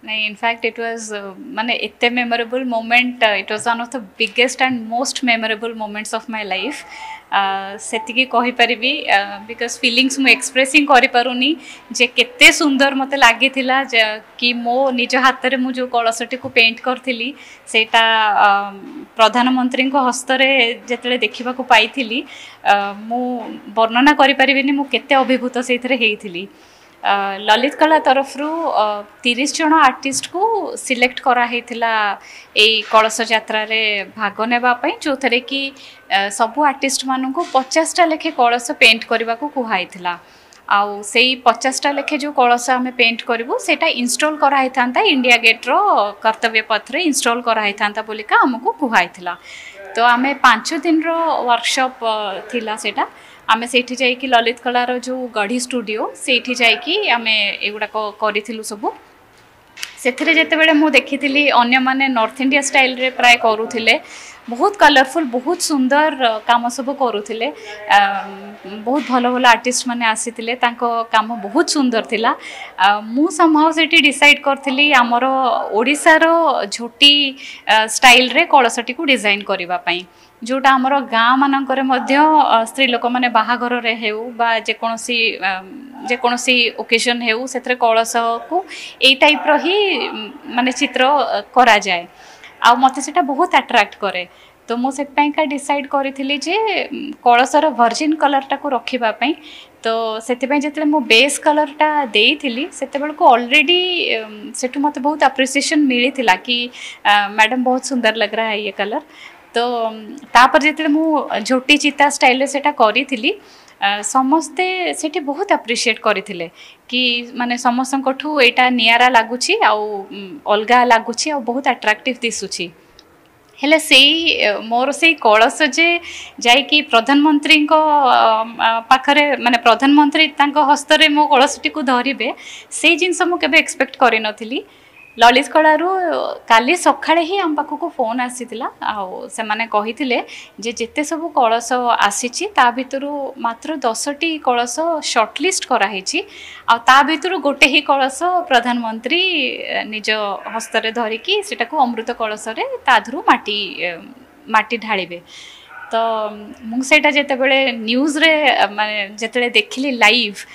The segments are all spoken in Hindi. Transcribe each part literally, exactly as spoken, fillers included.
नहीं, इनफैक्ट इट वाज माने एते memorable moment, it was one of the biggest and most memorable moments of my life. सेतिकी कहि परिबी बिकॉज फीलिंग्स मु एक्सप्रेसिंग करि पारुनी जे केते सुंदर मते लागि थिला कि मो निज हाथ रे मु जो कलशटी को पेंट करथिली सेटा प्रधानमंत्री को हस्तरे जेतले देखिबा को पाइथिली मु वर्णना करि परिबिनी मु केते अभिभूत सेथरे हेइथिली। ललित कला तरफ तीस जन आर्टिस्ट को सिलेक्ट कराई कलश यात्रा रे भाग नेबापी जो थे कि सबू आर्टिस्ट मान को पचासटा लेखे कलश पेंट करने को कहुई आउ से पचासटा लेखे जो कलश आम पेंट करूँ से इनस्टॉल कराई था इंडिया गेट रो कर्तव्य पथ रे इनस्टॉल कराई था बोलिका आमको कहुई तो आम पांच दिन रो वर्कशॉप थिला सेटा आमे सेठी जाई कि ललित कलार जो गढ़ी स्टूडियो सेठी जाई कि आमे एगुडा करिथिलु सबु सेथिरे जेते बेले मु देखिथिली अन्य माने नॉर्थ इंडिया स्टाइल रे प्राय करूथिले बहुत कलरफुल बहुत सुंदर काम सब करूथिले बहुत भलो भलो आर्टिस्ट माने आसीथिले तांको काम बहुत सुंदर थिला मु समहाउ सेठी डिसाइड करथिली हमरो ओडिसा रो झोटी स्टाइल रे कलसटी को डिजाइन करिवा पई जोटा आमर गाँ मानकर स्त्री लोक मैंने बाहाघर हेउ बा जेकोसी जेकोसी ओकेजन हेउ से कलश को यही टाइप ही माने चित्र करा जाए आ मते सेटा बहुत अट्रैक्ट करे तो मुझे डिसाइड करी जे कलशर वर्जिन कलरटा को रखापी तो से जो मो बेस कलरटा देती से ऑलरेडी सेठू मत बहुत अप्रिसिएशन मिली कि मैडम बहुत सुंदर लग रहा है ये कलर तो तापर जिते मु झोटी चिता स्टाइल से करी समस्ते सेठी बहुत अप्रिशिएट करथिले कि माने समस्त एटा नियारा लगुची अलगा लगुची आ बहुत अट्रैक्टिव दिसुची हेले से मोर से कलश जे जाइकी प्रधानमंत्री पाखरे माने प्रधानमंत्री तांको हस्तरे मो कलशटी को धरिबे से जिनस मु केबे एक्सपेक्ट करि नथिली। ललित कलारू काली सकाळे ही आम पाखक फोन आसीतिला आउ से माने कहिथिले जे जेते सब कलश आसीची ता भितरु मात्र दसटी कलश शॉर्टलिस्ट कराही आ ता भितरु गोटे ही कलश प्रधानमंत्री निज हस्तरे धरिकी सेटा को अमृत कलश रे ताधरु माटी माटी ढाळिबे तो मुझे जेते बेले न्यूज रे माने जेते देखिली लाइव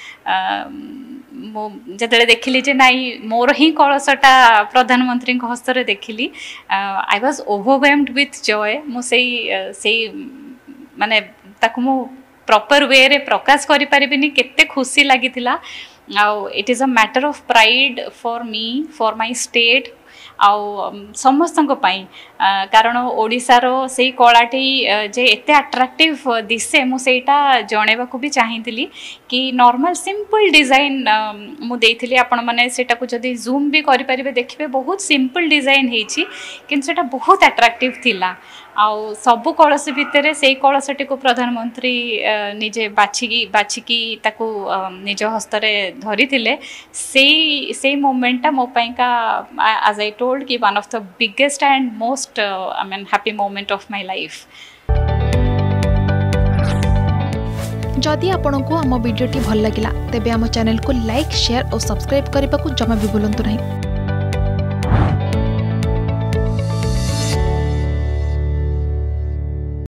जिते देखिली जे नाई मोर ही कलशटा प्रधानमंत्री हस्तरे देखिली I was overwhelmed with joy मुझे से माने ताकु मु प्रॉपर वे रे प्रकाश करि परिबिनी केते खुशी लागितिला आउ it is a matter of pride for me for my state आउ समस्तंको पाई कारण ओडिसार से कलाटी जे एते अट्रैक्टिव दिसे मु सेटा जणेबा को भी चाहिथिली कि नॉर्मल सिंपल डिजाइन मु देइथिली आपण माने सेटा को जदी जूम भी करि परिबे देखिबे बहुत सिंपल डिजाइन हेछि किंतु सेटा बहुत अट्रैक्टिव थिला आउ सबु कलश भितर से कलशटी को प्रधानमंत्री निजे बाछिकी बाछिकी ताकू निज हस्तरे धरी थिले से से मोमेंटा मो पईका एज आई टोल्ड कि one of the biggest and most I mean happy moment of my life. जदि आपंक आम भिडी भल लगा तेब आम चैनल को लाइक शेयर और सब्सक्राइब करने को जमा भी भूलु नहीं।